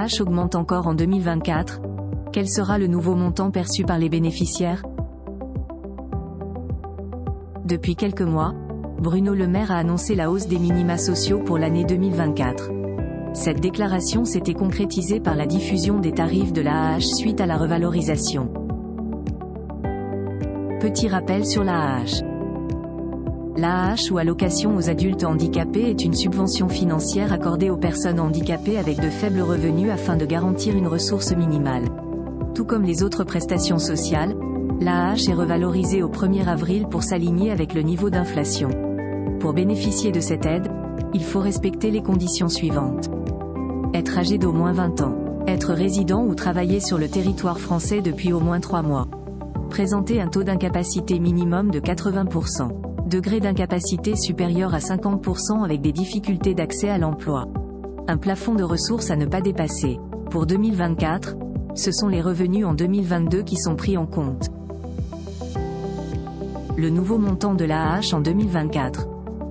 l'AAH augmente encore en 2024. Quel sera le nouveau montant perçu par les bénéficiaires? Depuis quelques mois, Bruno Le Maire a annoncé la hausse des minima sociaux pour l'année 2024. Cette déclaration s'était concrétisée par la diffusion des tarifs de l'AAH suite à la revalorisation. Petit rappel sur l'AAH. L'AAH ou allocation aux adultes handicapés est une subvention financière accordée aux personnes handicapées avec de faibles revenus afin de garantir une ressource minimale. Tout comme les autres prestations sociales, l'AAH est revalorisée au 1er avril pour s'aligner avec le niveau d'inflation. Pour bénéficier de cette aide, il faut respecter les conditions suivantes. Être âgé d'au moins 20 ans. Être résident ou travailler sur le territoire français depuis au moins 3 mois. Présenter un taux d'incapacité minimum de 80%. Degré d'incapacité supérieur à 50% avec des difficultés d'accès à l'emploi. Un plafond de ressources à ne pas dépasser. Pour 2024, ce sont les revenus en 2022 qui sont pris en compte. Le nouveau montant de l'AAH en 2024.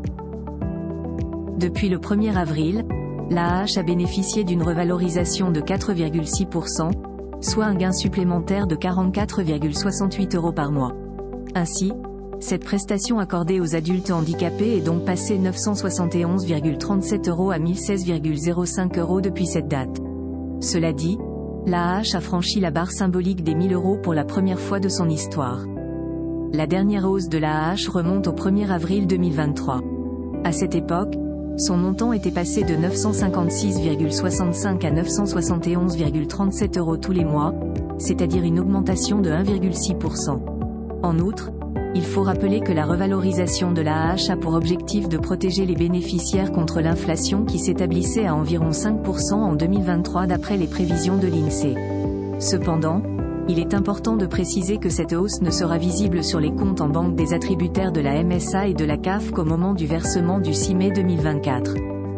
Depuis le 1er avril, l'AAH a bénéficié d'une revalorisation de 4,6%, soit un gain supplémentaire de 44,68 € par mois. Ainsi, cette prestation accordée aux adultes handicapés est donc passée 971,37 € à 1016,05 € depuis cette date. Cela dit, l'AAH a franchi la barre symbolique des 1000 € pour la première fois de son histoire. La dernière hausse de l'AAH remonte au 1er avril 2023. À cette époque, son montant était passé de 956,65 à 971,37 € tous les mois, c'est-à-dire une augmentation de 1,6%. En outre, il faut rappeler que la revalorisation de l'AAH a pour objectif de protéger les bénéficiaires contre l'inflation qui s'établissait à environ 5% en 2023 d'après les prévisions de l'INSEE. Cependant, il est important de préciser que cette hausse ne sera visible sur les comptes en banque des attributaires de la MSA et de la CAF qu'au moment du versement du 6 mai 2024.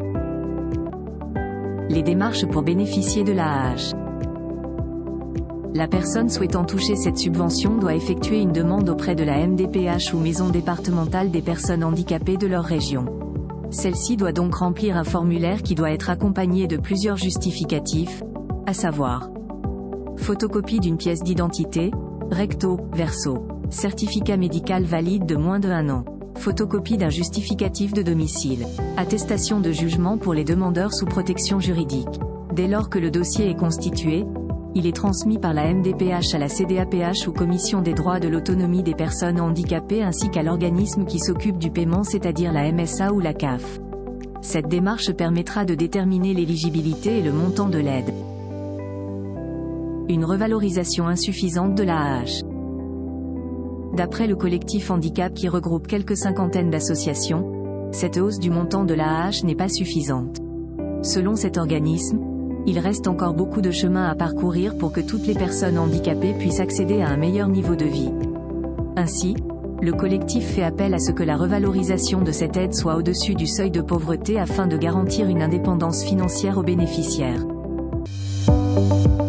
Les démarches pour bénéficier de l'AAH. La personne souhaitant toucher cette subvention doit effectuer une demande auprès de la MDPH ou Maison départementale des personnes handicapées de leur région. Celle-ci doit donc remplir un formulaire qui doit être accompagné de plusieurs justificatifs, à savoir photocopie d'une pièce d'identité, recto, verso, certificat médical valide de moins de 1 an, photocopie d'un justificatif de domicile, attestation de jugement pour les demandeurs sous protection juridique. Dès lors que le dossier est constitué, il est transmis par la MDPH à la CDAPH ou Commission des droits de l'autonomie des personnes handicapées ainsi qu'à l'organisme qui s'occupe du paiement, c'est-à-dire la MSA ou la CAF. Cette démarche permettra de déterminer l'éligibilité et le montant de l'aide. Une revalorisation insuffisante de l'AAH. D'après le collectif Handicap qui regroupe quelques cinquantaines d'associations, cette hausse du montant de l'AAH n'est pas suffisante. Selon cet organisme, il reste encore beaucoup de chemin à parcourir pour que toutes les personnes handicapées puissent accéder à un meilleur niveau de vie. Ainsi, le collectif fait appel à ce que la revalorisation de cette aide soit au-dessus du seuil de pauvreté afin de garantir une indépendance financière aux bénéficiaires.